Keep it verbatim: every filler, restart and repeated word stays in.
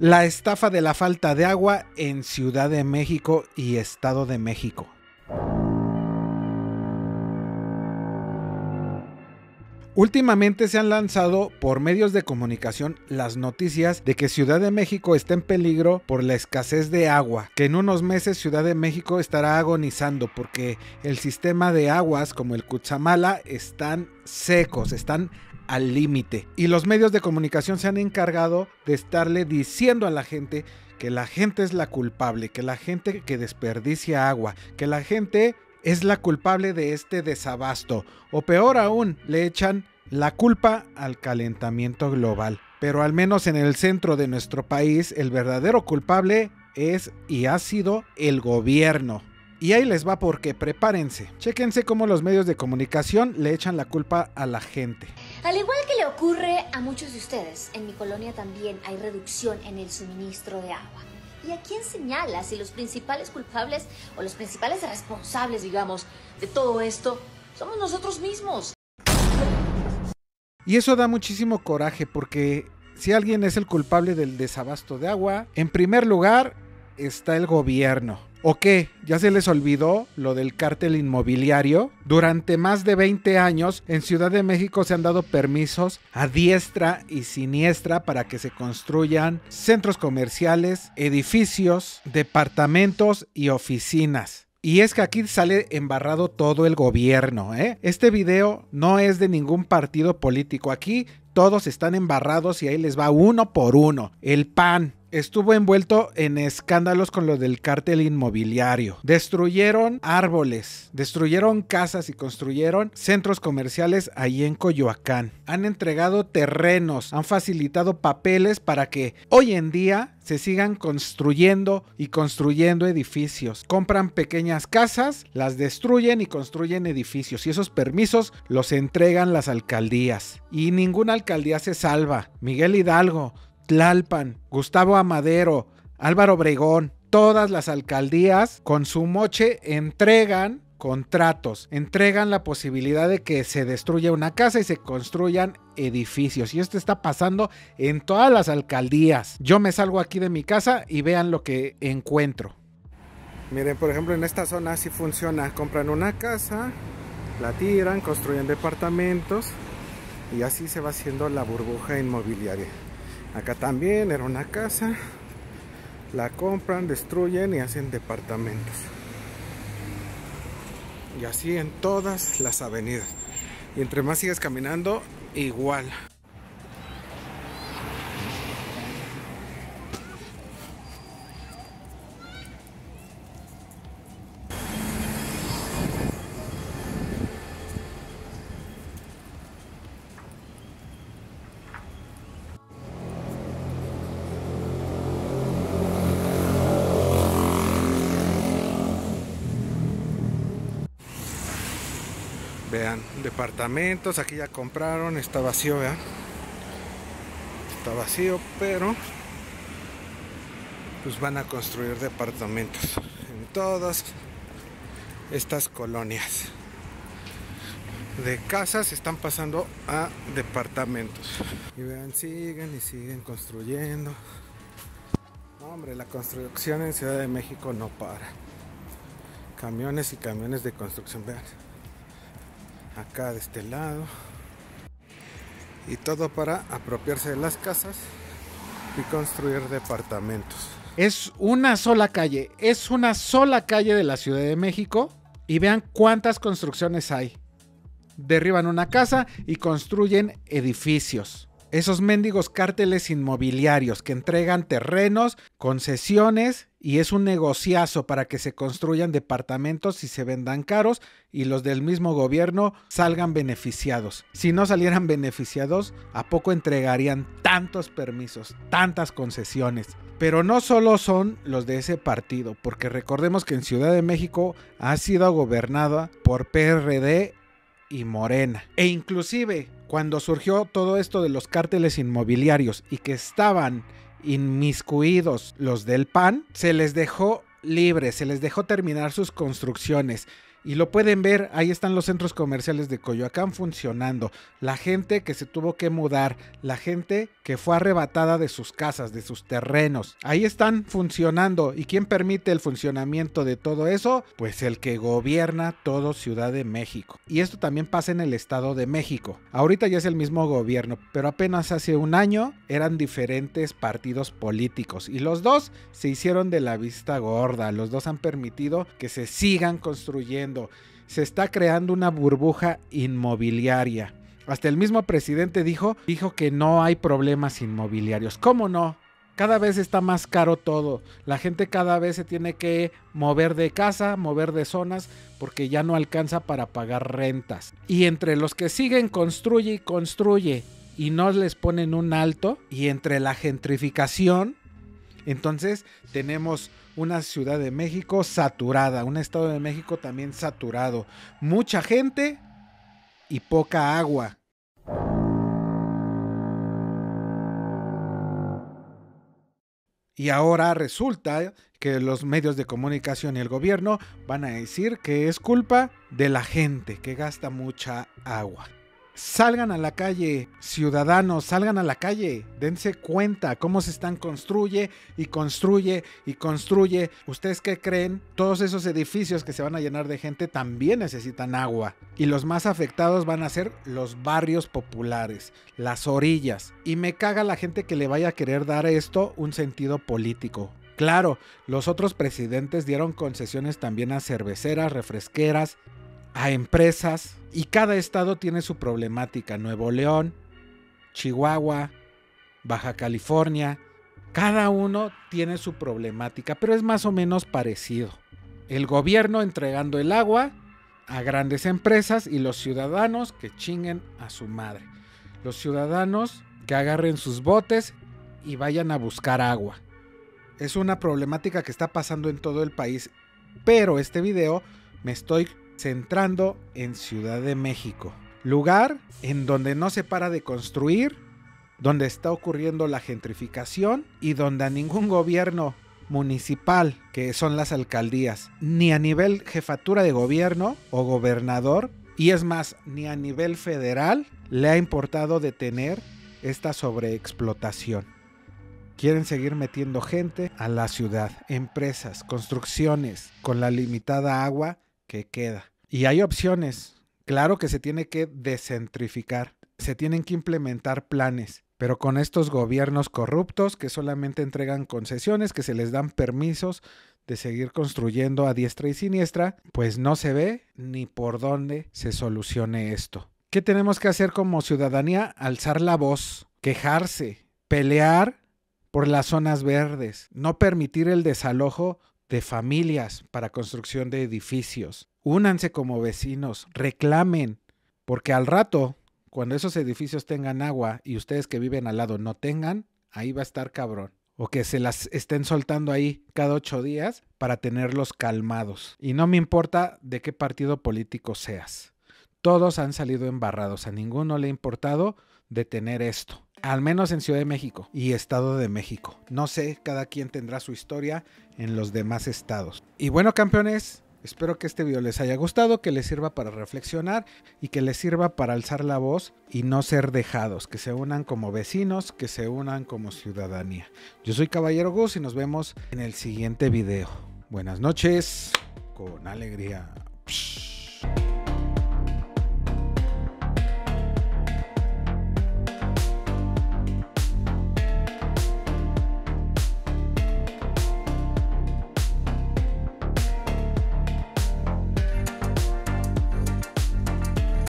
La estafa de la falta de agua en Ciudad de México y Estado de México. Últimamente se han lanzado por medios de comunicación las noticias de que Ciudad de México está en peligro por la escasez de agua, que en unos meses Ciudad de México estará agonizando porque el sistema de aguas como el Cutzamala están secos, están al límite. Y los medios de comunicación se han encargado de estarle diciendo a la gente que la gente es la culpable, que la gente que desperdicia agua, que la gente es la culpable de este desabasto, o peor aún, le echan la culpa al calentamiento global. Pero al menos en el centro de nuestro país, el verdadero culpable es y ha sido el gobierno. Y ahí les va porque prepárense. Chéquense cómo los medios de comunicación le echan la culpa a la gente. Al igual que le ocurre a muchos de ustedes, en mi colonia también hay reducción en el suministro de agua. ¿Y a quién señala si los principales culpables o los principales responsables, digamos, de todo esto somos nosotros mismos? Y eso da muchísimo coraje porque si alguien es el culpable del desabasto de agua, en primer lugar está el gobierno. ¿O qué? ¿Ya se les olvidó lo del cártel inmobiliario? Durante más de veinte años en Ciudad de México se han dado permisos a diestra y siniestra para que se construyan centros comerciales, edificios, departamentos y oficinas. Y es que aquí sale embarrado todo el gobierno, ¿eh? Este video no es de ningún partido político. Aquí todos están embarrados y ahí les va uno por uno. El P A N estuvo envuelto en escándalos con lo del cártel inmobiliario. Destruyeron árboles, destruyeron casas y construyeron centros comerciales ahí en Coyoacán. Han entregado terrenos, han facilitado papeles para que hoy en día se sigan construyendo y construyendo edificios. Compran pequeñas casas, las destruyen y construyen edificios. Y esos permisos los entregan las alcaldías. Y ninguna alcaldía se salva. Miguel Hidalgo, Tlalpan, Gustavo Amadero, Álvaro Obregón, todas las alcaldías con su moche entregan contratos, entregan la posibilidad de que se destruya una casa y se construyan edificios. Y esto está pasando en todas las alcaldías. Yo me salgo aquí de mi casa y vean lo que encuentro. Miren, por ejemplo, en esta zona sí funciona. Compran una casa, la tiran, construyen departamentos y así se va haciendo la burbuja inmobiliaria. Acá también era una casa, la compran, destruyen y hacen departamentos. Y así en todas las avenidas. Y entre más sigues caminando, igual. Vean, departamentos, aquí ya compraron, está vacío, vean. Está vacío, pero pues van a construir departamentos en todas estas colonias. De casas están pasando a departamentos. Y vean, siguen y siguen construyendo. No, hombre, la construcción en Ciudad de México no para. Camiones y camiones de construcción, vean. Acá de este lado. Y todo para apropiarse de las casas y construir departamentos. Es una sola calle, es una sola calle de la Ciudad de México. Y vean cuántas construcciones hay. Derriban una casa y construyen edificios. Esos mendigos cárteles inmobiliarios que entregan terrenos, concesiones y es un negociazo para que se construyan departamentos y se vendan caros y los del mismo gobierno salgan beneficiados. Si no salieran beneficiados, ¿a poco entregarían tantos permisos, tantas concesiones? Pero no solo son los de ese partido, porque recordemos que en Ciudad de México ha sido gobernada por P R D y Morena. E inclusive cuando surgió todo esto de los cárteles inmobiliarios y que estaban inmiscuidos los del P A N, se les dejó libres, se les dejó terminar sus construcciones. Y lo pueden ver, ahí están los centros comerciales de Coyoacán funcionando. La gente que se tuvo que mudar, la gente que fue arrebatada de sus casas, de sus terrenos. Ahí están funcionando. ¿Y quién permite el funcionamiento de todo eso? Pues el que gobierna todo Ciudad de México. Y esto también pasa en el Estado de México. Ahorita ya es el mismo gobierno, pero apenas hace un año eran diferentes partidos políticos. Y los dos se hicieron de la vista gorda. Los dos han permitido que se sigan construyendo. Se está creando una burbuja inmobiliaria. Hasta el mismo presidente dijo, dijo que no hay problemas inmobiliarios. ¿Cómo no? Cada vez está más caro todo. La gente cada vez se tiene que mover de casa, mover de zonas, porque ya no alcanza para pagar rentas. Y entre los que siguen construye y construye y no les ponen un alto, y entre la gentrificación, entonces tenemos una Ciudad de México saturada, un Estado de México también saturado. Mucha gente y poca agua. Y ahora resulta que los medios de comunicación y el gobierno van a decir que es culpa de la gente que gasta mucha agua. Salgan a la calle, ciudadanos, salgan a la calle, dense cuenta cómo se están construye y construye y construye. ¿Ustedes qué creen? Todos esos edificios que se van a llenar de gente también necesitan agua. Y los más afectados van a ser los barrios populares, las orillas. Y me caga la gente que le vaya a querer dar a esto un sentido político. Claro, los otros presidentes dieron concesiones también a cerveceras, refresqueras, a empresas, y cada estado tiene su problemática. Nuevo León, Chihuahua, Baja California, cada uno tiene su problemática, pero es más o menos parecido. El gobierno entregando el agua a grandes empresas y los ciudadanos que chinguen a su madre. Los ciudadanos que agarren sus botes y vayan a buscar agua. Es una problemática que está pasando en todo el país, pero este video me estoy centrando en Ciudad de México, lugar en donde no se para de construir, donde está ocurriendo la gentrificación y donde a ningún gobierno municipal, que son las alcaldías, ni a nivel jefatura de gobierno o gobernador, y es más, ni a nivel federal, le ha importado detener esta sobreexplotación. Quieren seguir metiendo gente a la ciudad, empresas, construcciones, con la limitada agua que queda. Y hay opciones. Claro que se tiene que descentrificar. Se tienen que implementar planes. Pero con estos gobiernos corruptos que solamente entregan concesiones, que se les dan permisos de seguir construyendo a diestra y siniestra, pues no se ve ni por dónde se solucione esto. ¿Qué tenemos que hacer como ciudadanía? Alzar la voz, quejarse, pelear por las zonas verdes, no permitir el desalojo de familias para construcción de edificios. Únanse como vecinos, reclamen, porque al rato, cuando esos edificios tengan agua y ustedes que viven al lado no tengan, ahí va a estar cabrón. O que se las estén soltando ahí cada ocho días para tenerlos calmados. Y no me importa de qué partido político seas. Todos han salido embarrados, a ninguno le ha importado detener esto. Al menos en Ciudad de México y Estado de México. No sé, cada quien tendrá su historia en los demás estados. Y bueno, campeones, espero que este video les haya gustado, que les sirva para reflexionar y que les sirva para alzar la voz y no ser dejados, que se unan como vecinos, que se unan como ciudadanía. Yo soy Caballero Gus y nos vemos en el siguiente video. Buenas noches, con alegría. Psh.